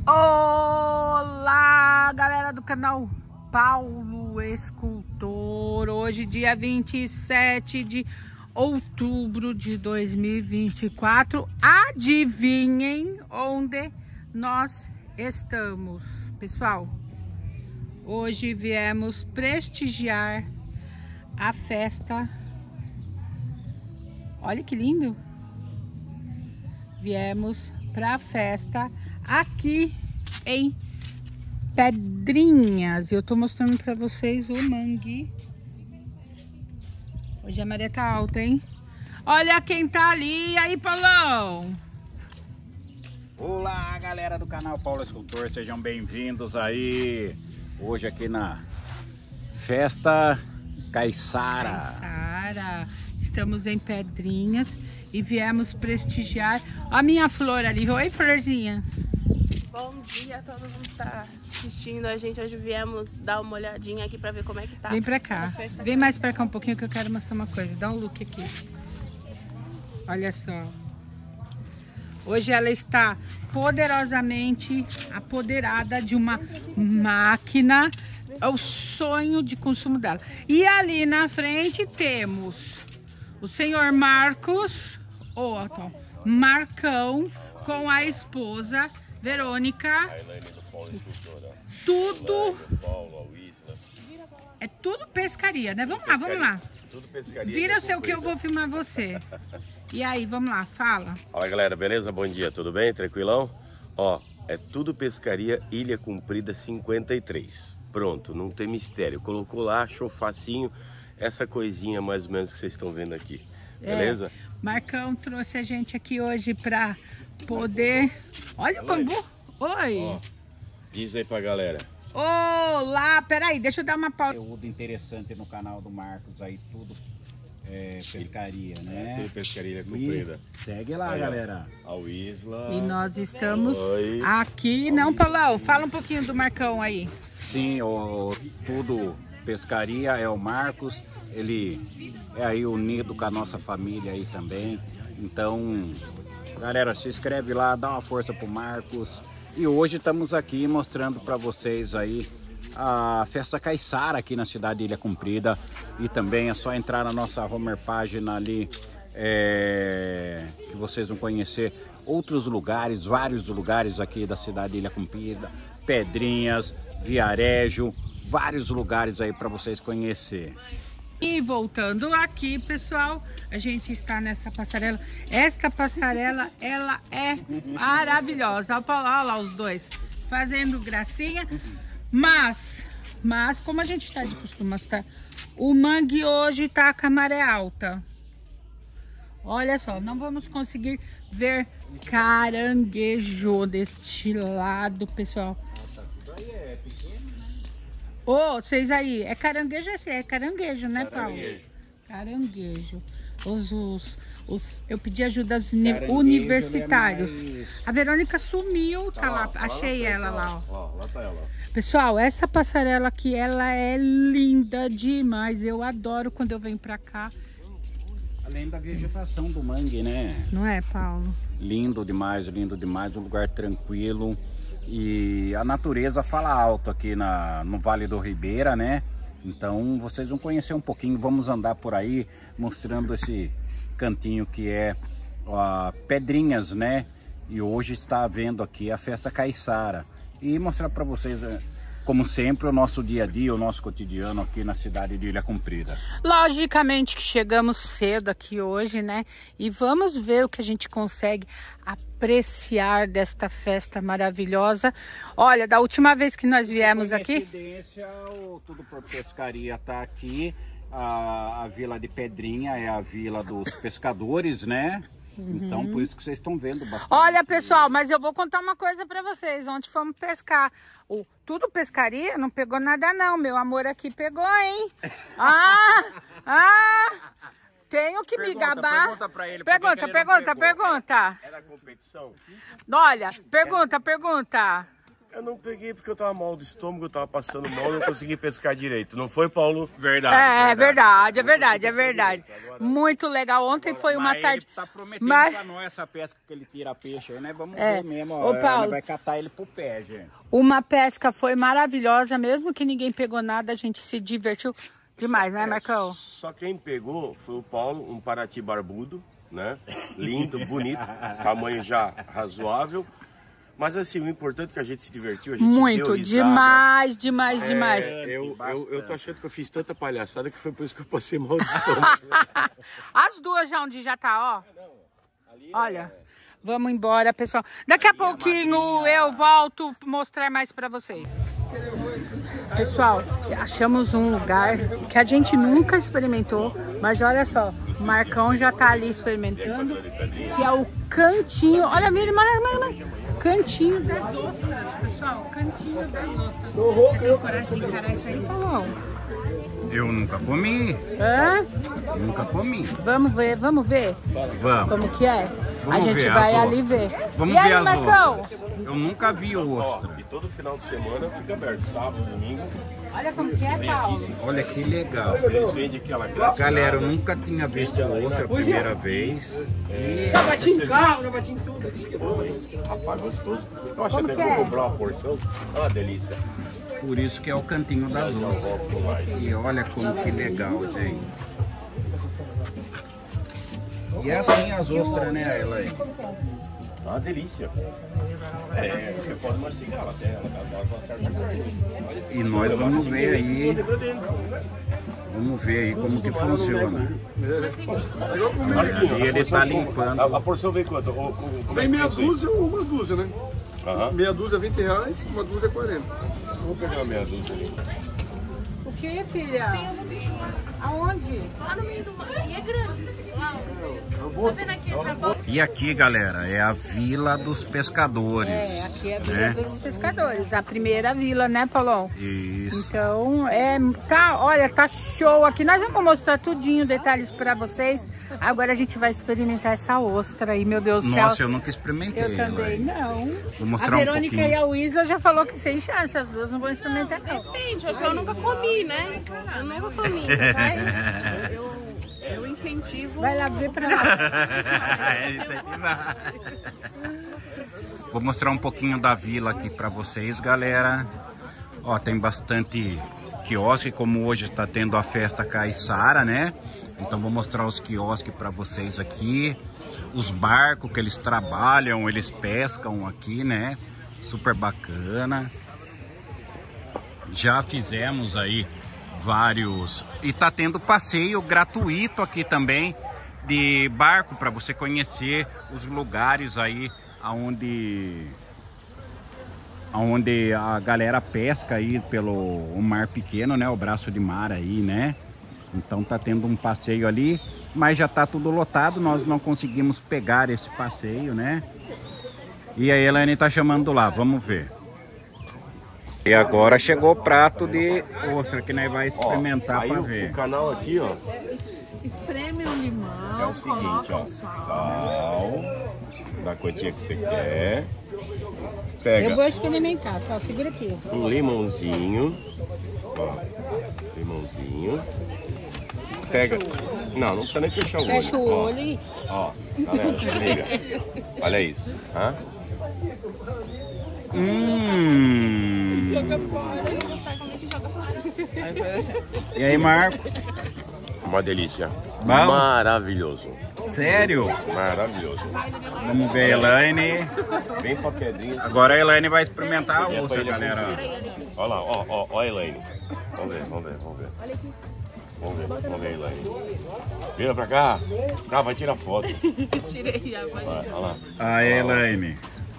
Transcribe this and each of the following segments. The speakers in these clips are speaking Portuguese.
Olá, galera do canal Paulo Escultor. Hoje, dia 27 de outubro de 2024. Adivinhem onde nós estamos, pessoal? Hoje viemos prestigiar a festa. Olha que lindo! Viemos para a festa aqui em Pedrinhas. Eu tô mostrando para vocês o mangue. Hoje a maré tá alta, hein? Olha quem tá ali. E aí, Paulão? Olá, galera do canal Paulo Escultor, sejam bem-vindos aí. Hoje aqui na Festa Caiçara. Estamos em Pedrinhas e viemos prestigiar a minha flor ali. Oi, florzinha. Bom dia a todo mundo que tá assistindo a gente. Hoje viemos dar uma olhadinha aqui pra ver como é que tá. Vem pra cá. Vem mais pra cá um pouquinho que eu quero mostrar uma coisa. Dá um look aqui. Olha só. Hoje ela está poderosamente apoderada de uma máquina. É o sonho de consumo dela. E ali na frente temos o senhor Marcos, Marcão, com a esposa Verônica. Tudo é tudo pescaria, né? Vamos lá. Tudo pescaria. Vira o seu que eu vou filmar você. E aí, vamos lá, fala. Fala, galera, beleza? Bom dia, tudo bem? Tranquilão? Ó, é tudo pescaria, Ilha Comprida 53. Pronto, não tem mistério. Colocou lá, achou facinho, essa coisinha mais ou menos que vocês estão vendo aqui. Beleza? Marcão trouxe a gente aqui hoje pra poder... Olha o bambu! Oi! Ó, diz aí pra galera. Olá, peraí, deixa eu dar uma pausa. Conteúdo interessante no canal do Marcos aí, tudo pescaria, né? Tudo pescaria Comprida. E segue lá, aí, galera. Ó, a Isla. E nós estamos Oi. aqui... Não, Paulão, fala um pouquinho do Marcão aí. Sim, tudo pescaria é o Marcos. Ele é aí unido com a nossa família aí também. Então, galera, se inscreve lá, dá uma força pro Marcos. E hoje estamos aqui mostrando para vocês aí a Festa Caiçara aqui na cidade de Ilha Comprida. E também é só entrar na nossa home página ali, que vocês vão conhecer outros lugares, vários lugares aqui da cidade de Ilha Comprida, Pedrinhas, Viarejo, vários lugares aí para vocês conhecer. E voltando aqui, pessoal, a gente está nessa passarela. Esta passarela, ela é maravilhosa. Olha lá os dois fazendo gracinha. Mas como a gente está de costume, tá? O mangue hoje tá com a maré alta. Olha só, não vamos conseguir ver caranguejo deste lado, pessoal. Ô, vocês aí, é caranguejo assim? É caranguejo, né, Paulo? Caranguejo. Eu pedi ajuda aos universitários. A Verônica sumiu, tá lá, achei ela lá, ó. Lá tá ela. Pessoal, essa passarela aqui, ela é linda demais. Eu adoro quando eu venho pra cá. Além da vegetação do mangue, né? Não é, Paulo? Lindo demais, um lugar tranquilo. E a natureza fala alto aqui no Vale do Ribeira, né? Então vocês vão conhecer um pouquinho, vamos andar por aí mostrando esse cantinho que é Pedrinhas, né? E hoje está havendo aqui a Festa Caiçara. E mostrar para vocês, como sempre, o nosso dia a dia, o nosso cotidiano aqui na cidade de Ilha Comprida. Logicamente que chegamos cedo aqui hoje, né? E vamos ver o que a gente consegue apreciar desta festa maravilhosa. Olha, da última vez que nós viemos aqui... Coincidência, o Tudo por Pescaria tá aqui. A Vila de Pedrinha é a vila dos pescadores, né? Então, por isso que vocês estão vendo bastante. Olha, pessoal, mas eu vou contar uma coisa pra vocês. Ontem fomos pescar. Tudo pescaria não pegou nada não. Meu amor aqui pegou, hein? Tenho que me gabar. Pergunta pra ele. Pergunta. Era competição? Olha, pergunta. Eu não peguei porque eu tava mal do estômago, eu tava passando mal, não consegui pescar direito. Não foi, Paulo? Verdade. É verdade. Muito legal. Ontem foi uma tarde. Ele tá prometendo pra nós essa pesca que ele tira peixe aí, né? Vamos ver mesmo. Ô, Paulo, ele vai catar ele pro pé, gente. Uma pesca foi maravilhosa, mesmo que ninguém pegou nada, a gente se divertiu demais, né, Marcão? Só quem pegou foi o Paulo, um Paraty barbudo, né? Lindo, bonito, tamanho já razoável. Mas assim, o importante é que a gente se divertiu, a gente muito, deu risada. demais. Eu tô achando que eu fiz tanta palhaçada que foi por isso que eu passei mal de estômago. As duas já onde já tá, ó. Olha, vamos embora, pessoal. Daqui a pouquinho eu volto mostrar mais pra vocês. Pessoal, achamos um lugar que a gente nunca experimentou, mas olha só, o Marcão já tá ali experimentando, que é o cantinho. Olha, mira. Cantinho das ostras, pessoal. Cantinho das ostras. Você tem coragem de encarar isso aí, Paulão? Eu nunca comi. Hã? Nunca comi. Vamos ver. Vamos. Como que é? Vamos a gente ver vai as ali ver. Vamos e aí, ver as Marcão? ostras. Eu nunca vi ostra. E todo final de semana fica aberto, sábado, domingo. Olha como que é, Paulo. Olha que legal. Eles vendem aquela graça. Galera, eu nunca tinha visto ostra a primeira vez. Já bati em carro, já bati em tudo. Rapaz, gostoso. Eu acho até que vou comprar uma porção. Olha uma delícia. Por isso que é o cantinho das ostras. E olha como que legal, gente. E é assim as ostras, né, Elaine? É uma delícia. Você pode mastigar ela até, ela tá certa. E nós vamos ver aí. Vamos ver aí como que funciona. E ele tá limpando. A porção vem quanto? Vem meia dúzia ou uma dúzia, né? Meia dúzia é R$20, uma dúzia é 40. Vou pegar uma meia dúzia ali. O que, filha? Aonde? Lá no meio do mar. E é grande. Tá vendo aqui? E aqui, galera, é a Vila dos Pescadores. Aqui é a Vila dos Pescadores. A primeira vila, né, Paulão? Isso. Então, olha, tá show aqui. Nós vamos mostrar tudinho, detalhes pra vocês. Agora a gente vai experimentar essa ostra aí, meu Deus do céu. Nossa, eu nunca experimentei. Eu também não. Vou mostrar a Verônica um pouquinho. e a Isla já falou que sem chance, as duas não vão experimentar não. Depende, é que eu nunca comi, né? Eu nunca comi. Eu incentivo. Vai lá ver pra lá. Vou mostrar um pouquinho da vila aqui pra vocês, galera. Ó, tem bastante quiosque, como hoje está tendo a festa caiçara, né? Então vou mostrar os quiosques para vocês aqui. Os barcos que eles trabalham, eles pescam aqui, né? Super bacana. Já fizemos aí vários... E tá tendo passeio gratuito aqui também de barco para você conhecer os lugares aí onde a galera pesca aí pelo mar pequeno, né? O braço de mar aí, né? Então tá tendo um passeio ali, mas já tá tudo lotado, nós não conseguimos pegar esse passeio, né? E a Elaine tá chamando lá, vamos ver. E agora chegou o prato de ostra que nós vai experimentar para ver. O canal aqui, ó. Espreme o limão. É o seguinte, ó. Sal. Da quantia que você quer. Pega. Eu vou experimentar, tá? Segura aqui. Um limãozinho. Ó. Limãozinho. Pega. Não precisa nem fechar o olho. Fecha o olho. Ó, galera, se liga. Olha isso. Hã? E aí, Marco? Uma delícia. Bom? Maravilhoso. Sério? Maravilhoso. Vamos ver a Elaine. Vem pra pedrinha. Agora a Elaine vai experimentar a ostra, galera. Olha lá, ó a Elaine. Vamos ver. Vamos ver a Elaine. Vira pra cá. Vai tirar foto. Tirei já, pode ir. Olha lá. A Elaine.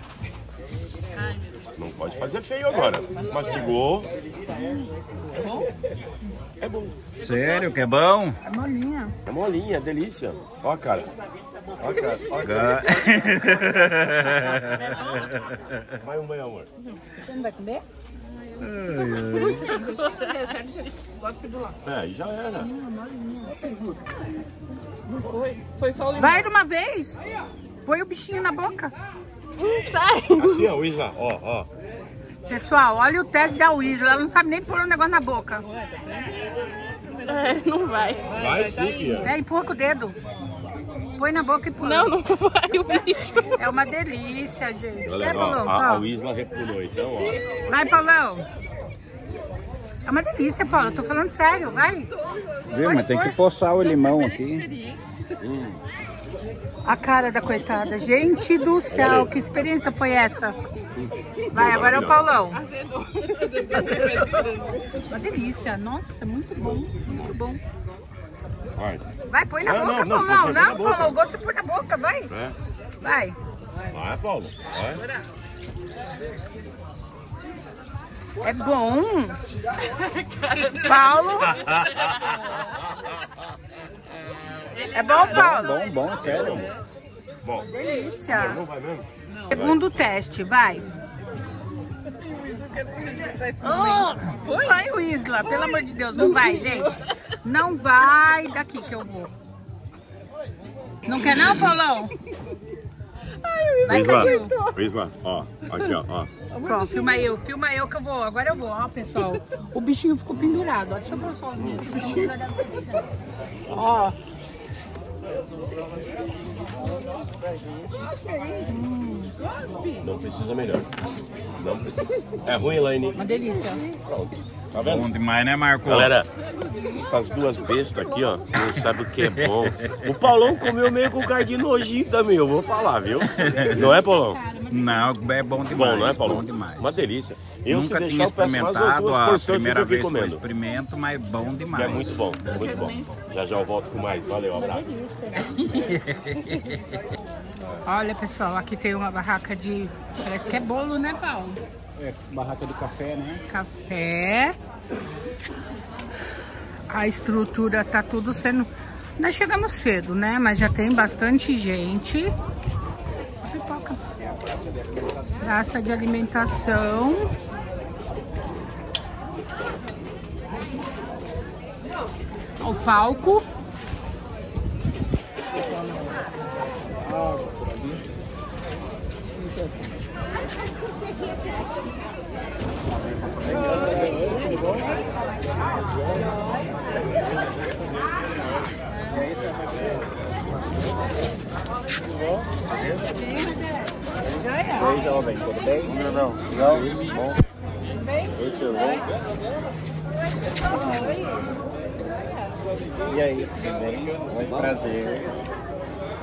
Não pode fazer feio agora. Mastigou. É bom? É bom. Sério que é bom? É molinha. É molinha, é delícia. Ó a cara. Ó a cara. Vai um banho, amor. Você não vai comer? Aí já era. Foi só o limão. Vai de uma vez. Põe o bichinho na boca. Sai. Assim, ó, Isla. Ó. Pessoal, olha o teste da Isla. Ela não sabe nem pôr um negócio na boca. Não vai. Vai sim, filha. Empurra com o dedo. Põe na boca e põe. Não vai o bicho. É uma delícia, gente. Olha, Quer, Paulão? a Isla repulou, então, ó. Vai, Paulão. É uma delícia, Paulo. Eu tô falando sério, vai. Viu, mas tem que poçar o limão aqui. A cara da coitada. Gente do céu, que experiência foi essa? Vai, agora é o Paulão. Uma delícia. Nossa, muito bom, muito bom. Vai, põe na boca, Paulão. Não, Paulão, gosta de pôr na boca, vai. Vai. Vai, Paulo. Vai. É bom. Paulo. É bom, Paulo? Bom, sério. Bom. Delícia. Não vai mesmo? Segundo teste, vai. Vai, o Isla, pelo amor de Deus, não vai, gente. Não vai daqui que eu vou. Não quer não, Paulão? Vai, Isla, ó, aqui, ó. Pronto, filma eu que eu vou. Agora eu vou, ó, pessoal. O bichinho ficou pendurado, ó. Deixa eu mostrar o bichinho. Ó. Não precisa melhor. Não precisa. É ruim, Elaine? Uma delícia. Pronto. Tá vendo? Bom demais, né, Marco? Galera, essas duas bestas aqui, ó, não sabem o que é bom. O Paulão comeu meio com cara de nojinho também, eu vou falar, viu? Não é, Paulão? Não, é bom demais. Bom, não é, Paulão? Bom demais. Uma delícia. Eu, Nunca se tinha deixar, eu peço mais umas experimentado, duas a porções primeira que eu vez fico que eu comendo. experimento, mas bom demais. É muito bom, muito bom. Já já eu volto com mais. Valeu, abraço. Olha, pessoal, aqui tem uma barraca de... Parece que é bolo, né, Paulo? É, barraca de café, né? Café. A estrutura tá tudo sendo... Nós chegamos cedo, né? Mas já tem bastante gente. Pipoca. Praça de alimentação. O palco. Oi, jovem, tudo bem? Não, bom. Oi, tio, bom? E aí, tudo bem? Oi, prazer.